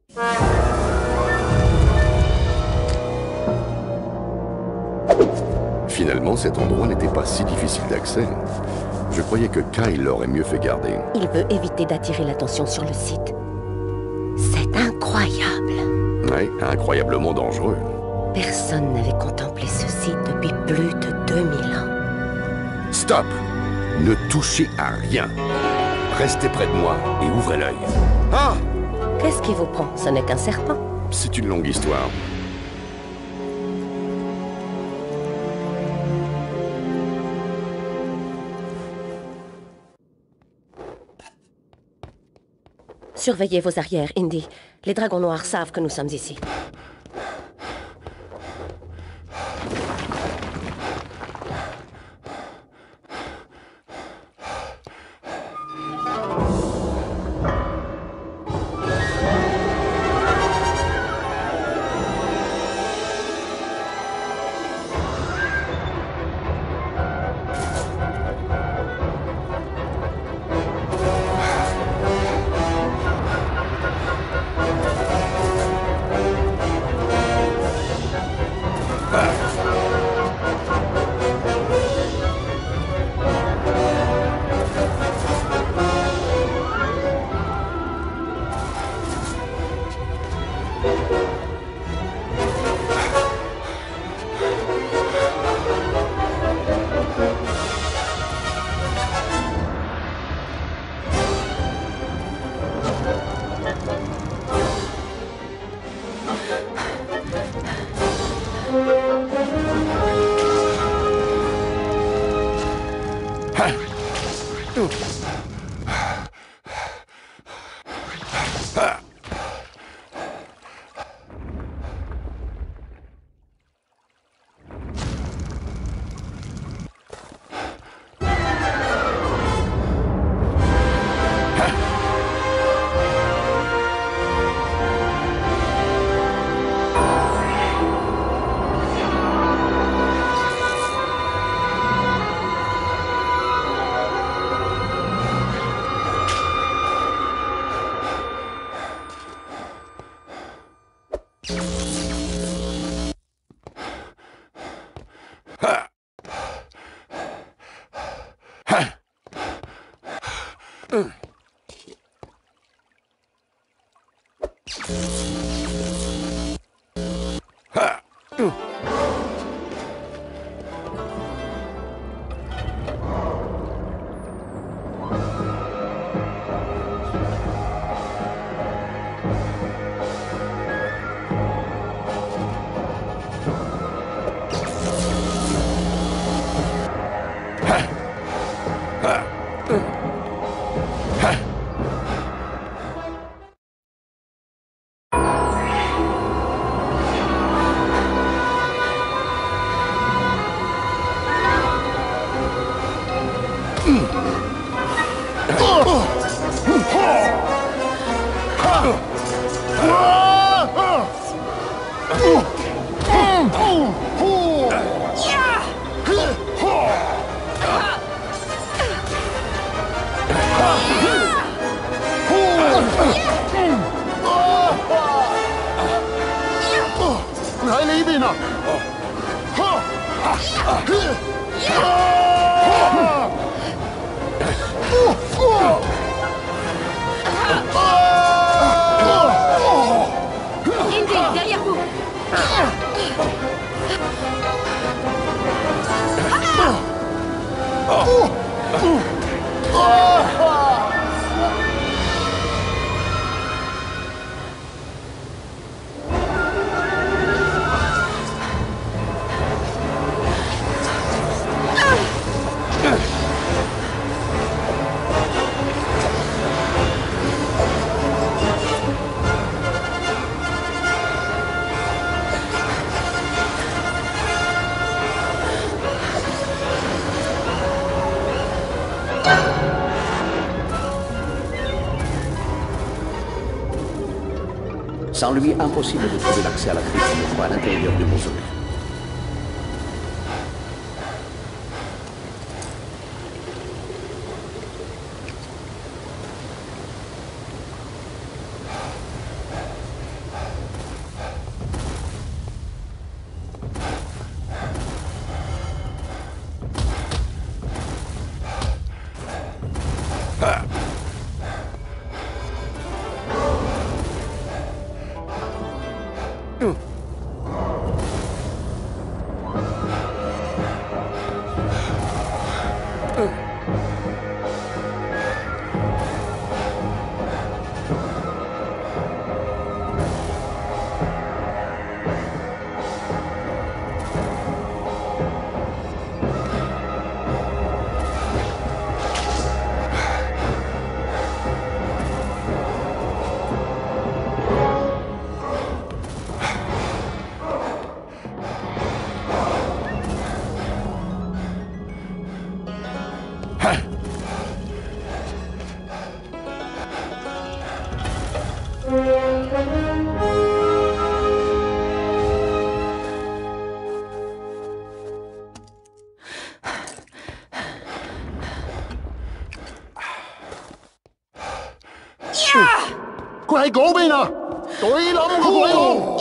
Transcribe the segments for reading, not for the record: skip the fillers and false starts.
Finalement, cet endroit n'était pas si difficile d'accès. Je croyais que Kyle l'aurait mieux fait garder. Il veut éviter d'attirer l'attention sur le site. C'est incroyable. Oui, incroyablement dangereux. Personne n'avait contemplé ce site depuis plus de 2000 ans. Stop! Ne touchez à rien. Restez près de moi et ouvrez l'œil. Ah! Qu'est-ce qui vous prend? Ce n'est qu'un serpent. C'est une longue histoire. Surveillez vos arrières, Indy. Les dragons noirs savent que nous sommes ici. Sans lui, impossible de trouver l'accès à la crypte une fois à l'intérieur du mausolée. 佢喺嗰邊啊！懟冧個鬼佬！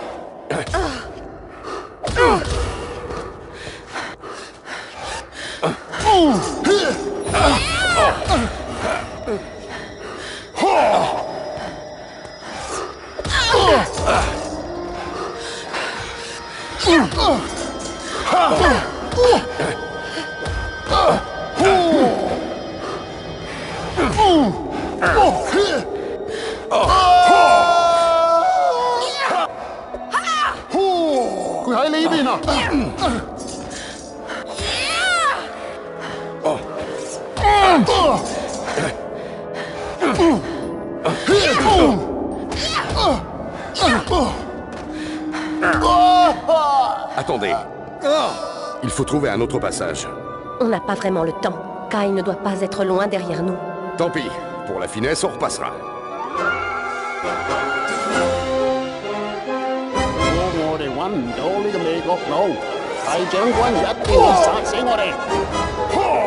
佢喺呢邊啊！ Attendez. Il faut trouver un autre passage. On n'a pas vraiment le temps. Kai ne doit pas être loin derrière nous. Tant pis. Pour la finesse, on repassera. 我哋揾唔到呢個美國佬，大將軍一定會殺死我哋。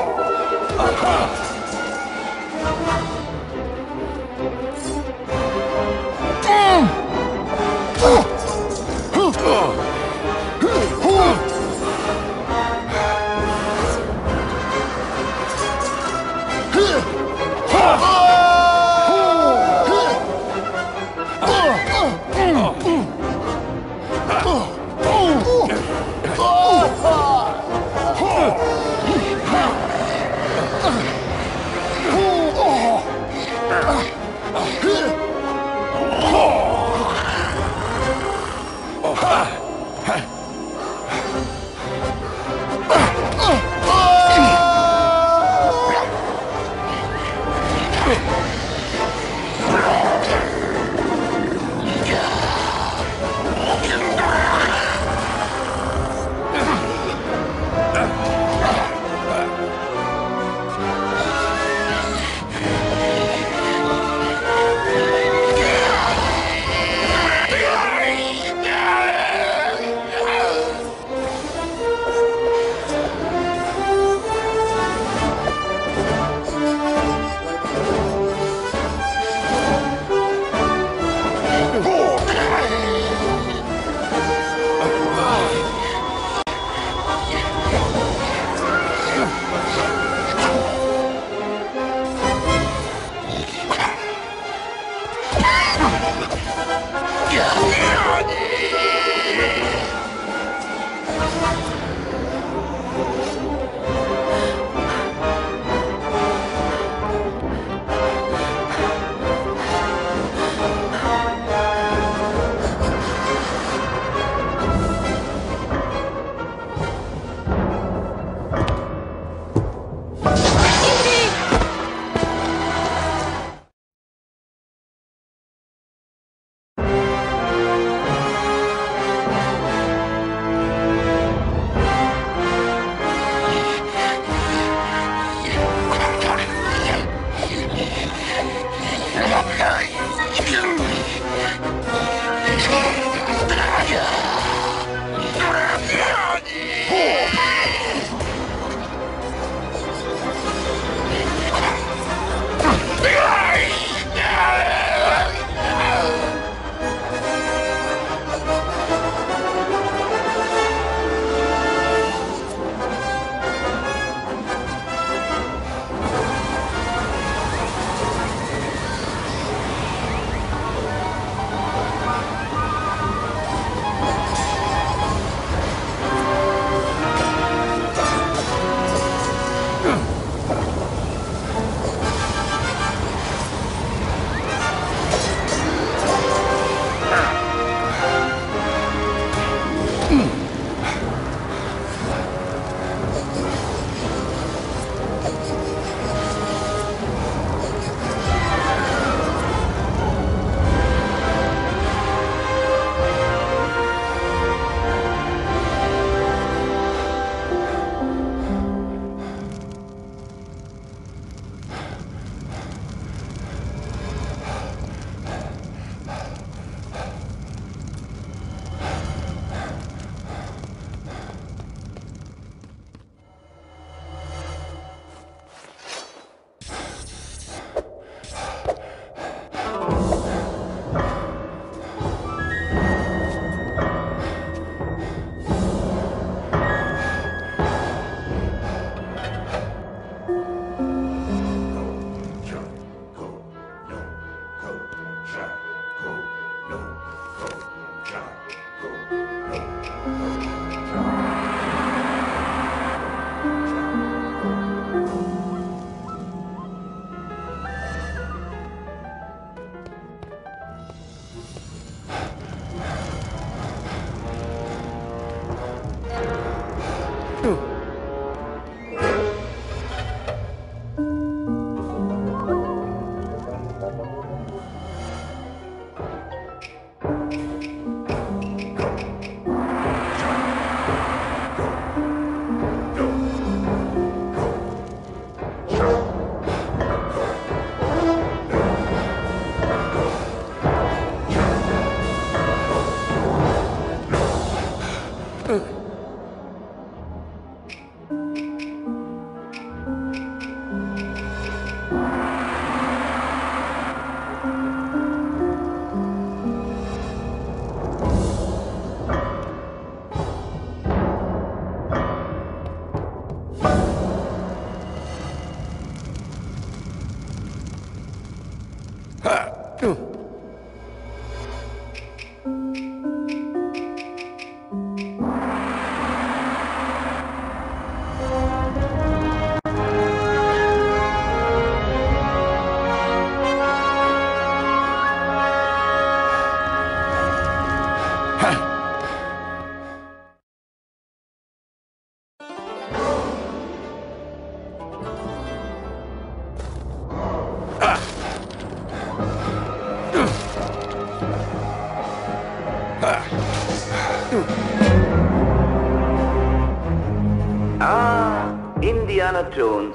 Indiana Jones.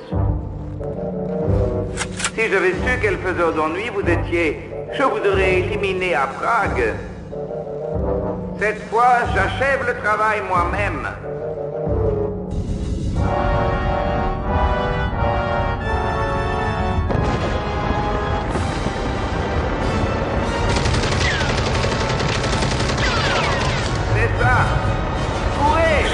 Si j'avais su quel faiseur d'ennui vous étiez, je vous aurais éliminé à Prague. Cette fois, j'achève le travail moi-même. C'est ça. Courez!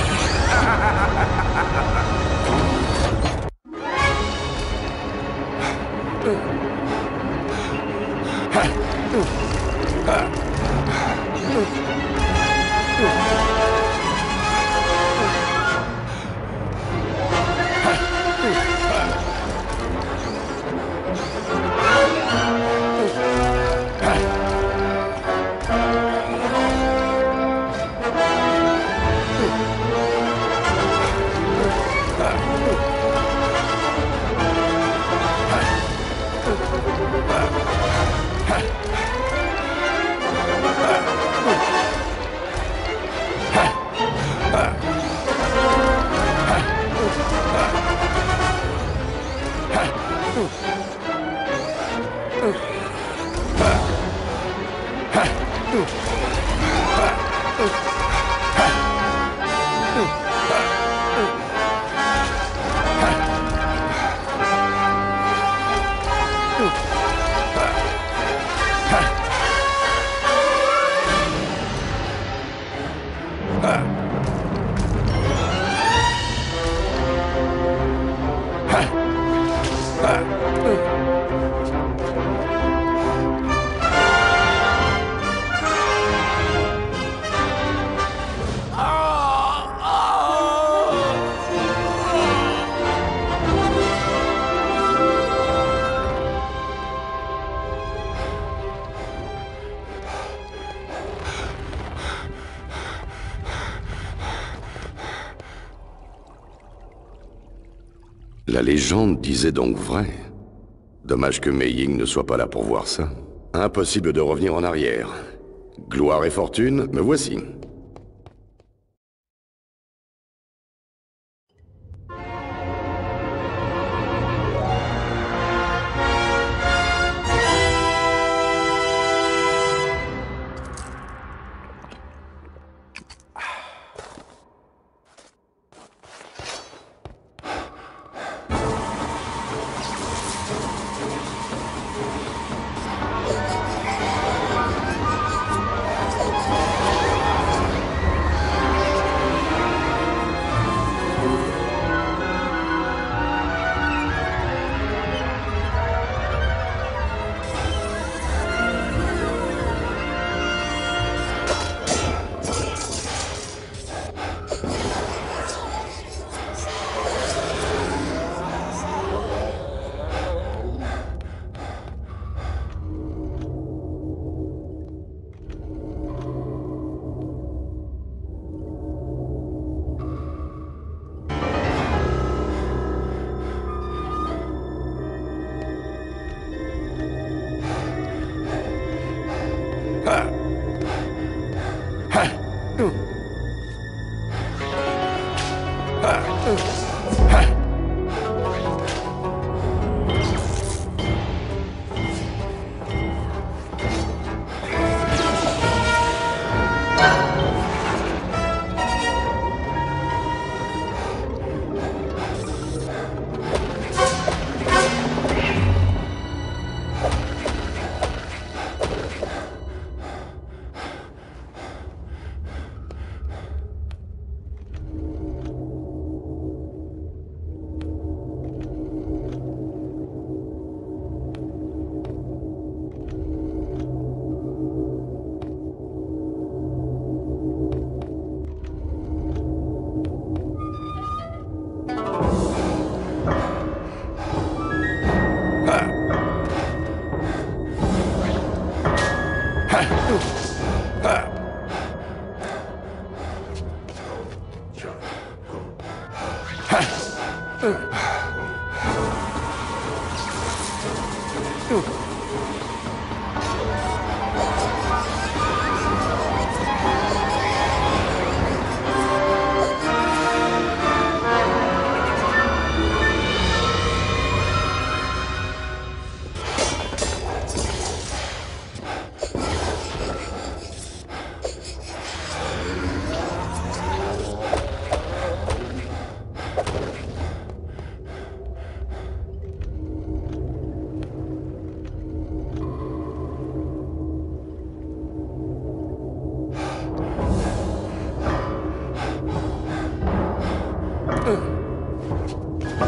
La légende disait donc vrai. Dommage que Mei Ying ne soit pas là pour voir ça. Impossible de revenir en arrière. Gloire et fortune, me voici.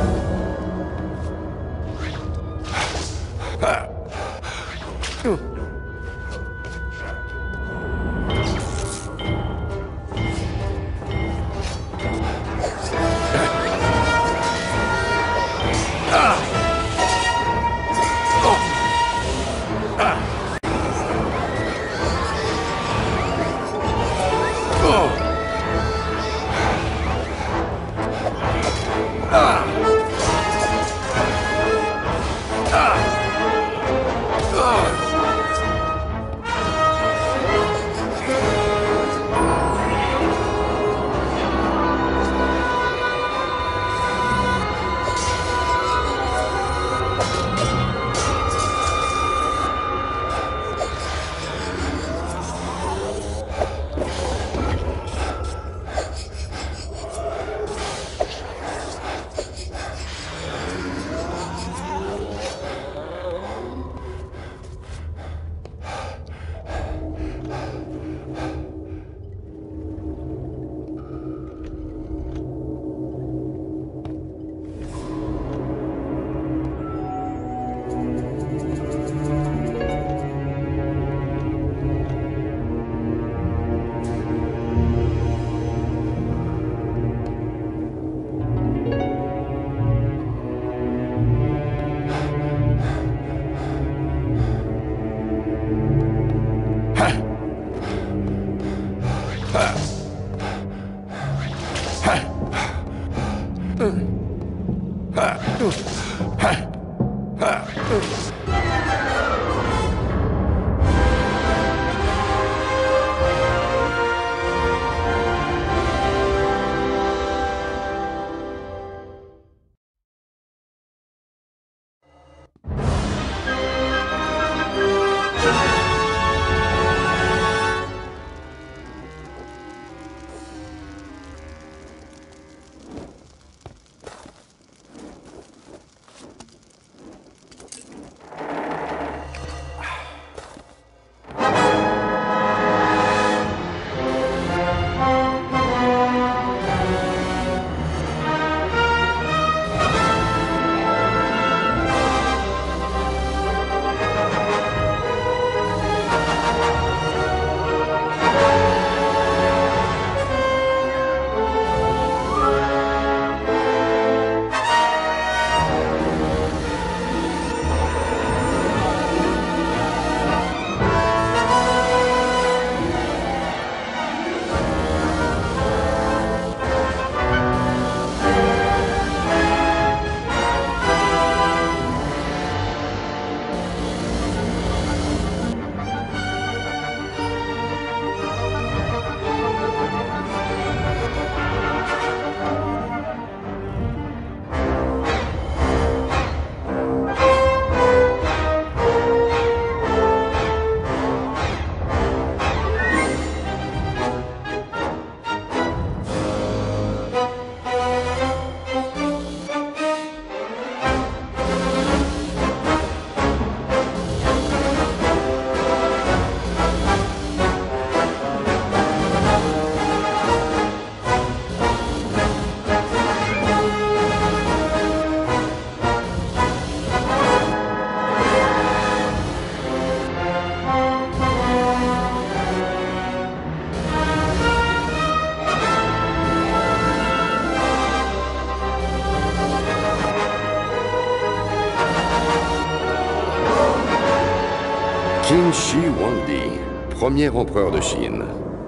Qin Shi Huangdi, premier empereur de Chine.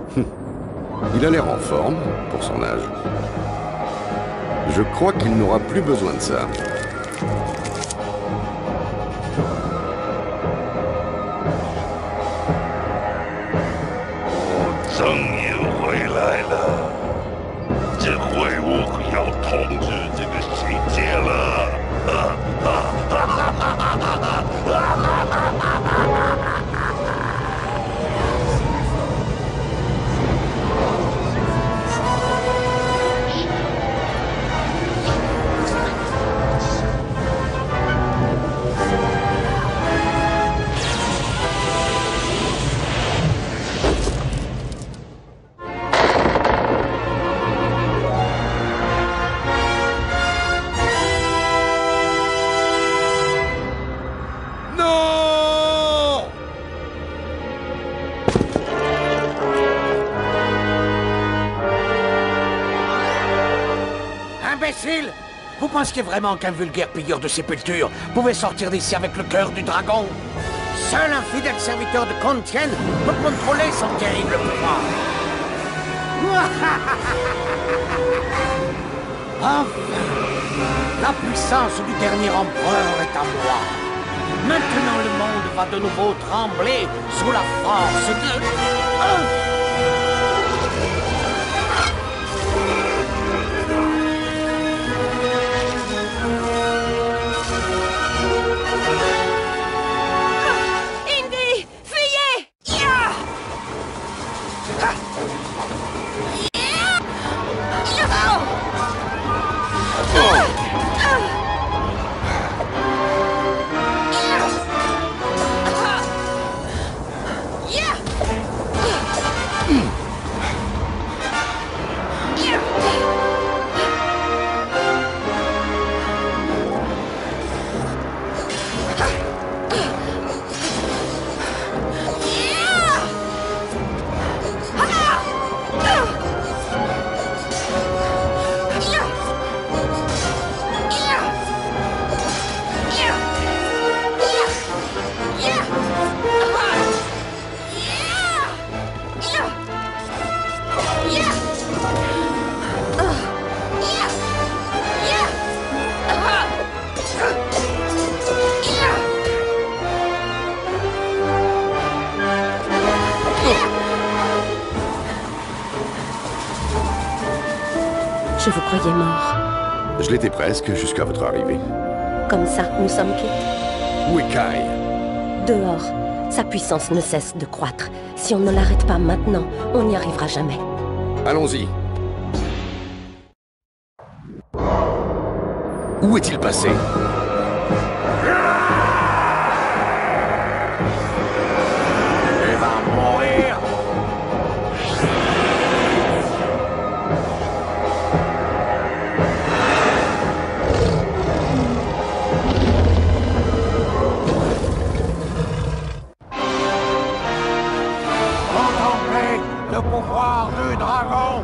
Il a l'air en forme pour son âge. Je crois qu'il n'aura plus besoin de ça. imbécile! Vous pensiez vraiment qu'un vulgaire pilleur de sépultures pouvait sortir d'ici avec le cœur du dragon? Seul un fidèle serviteur de Contienne peut contrôler son terrible pouvoir. Enfin, la puissance du dernier empereur est à moi. Maintenant le monde va de nouveau trembler sous la force de... Indy, fuyez! Je vous croyais mort. Je l'étais presque jusqu'à votre arrivée. Comme ça, nous sommes quittes. Où est Kai? Dehors, sa puissance ne cesse de croître. Si on ne l'arrête pas maintenant, on n'y arrivera jamais. Allons-y. Où est-il passé? Il va mourir. Contemplez le pouvoir du dragon.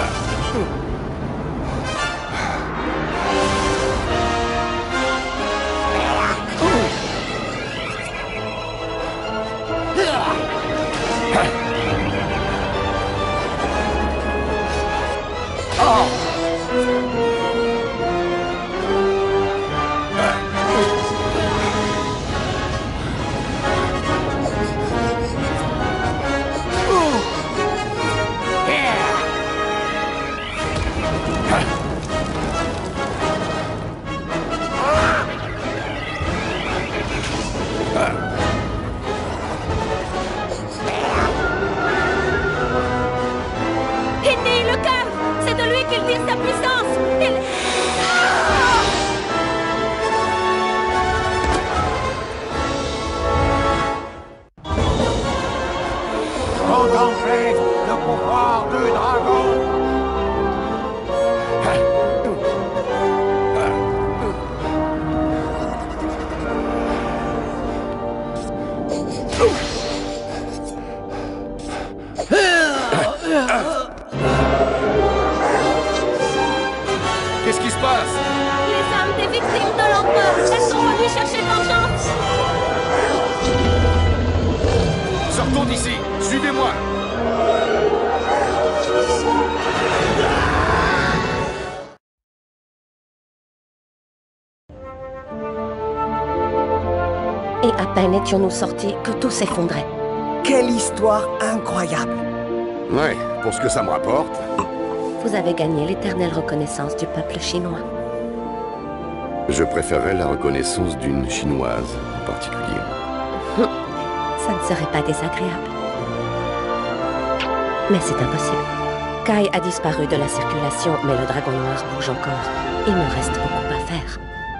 Indy, le cœur! C'est de lui qu'il tire sa puissance! Il... Contemplez le pouvoir du dragon. Qu'est-ce qui se passe? Les âmes des victimes de l'empereur, elles sont venues chercher vengeance! Sortons d'ici. Suivez-moi. Et à peine étions-nous sortis que tout s'effondrait. Quelle histoire incroyable! Ouais, pour ce que ça me rapporte. Vous avez gagné l'éternelle reconnaissance du peuple chinois. Je préférerais la reconnaissance d'une Chinoise en particulier. Ça ne serait pas désagréable. Mais c'est impossible. Kai a disparu de la circulation, mais le dragon noir bouge encore. Il me reste beaucoup à faire.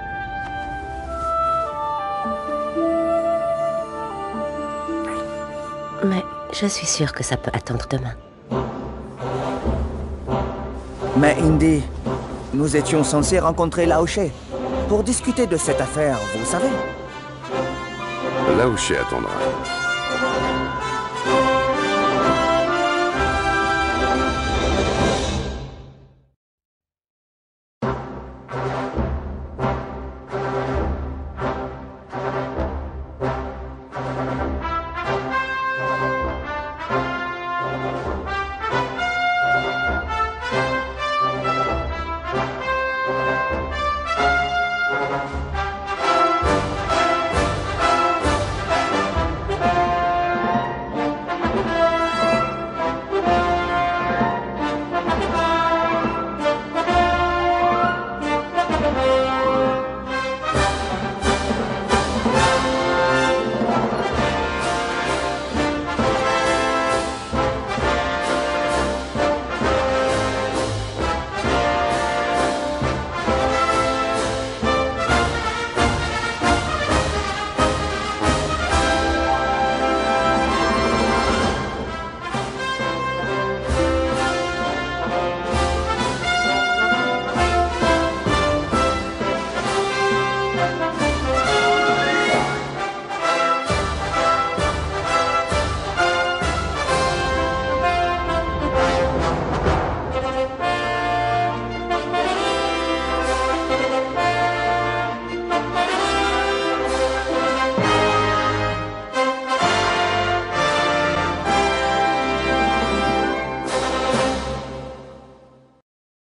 Mais je suis sûre que ça peut attendre demain. Mais Indy, nous étions censés rencontrer Lao She pour discuter de cette affaire, vous savez. Là où She attendra.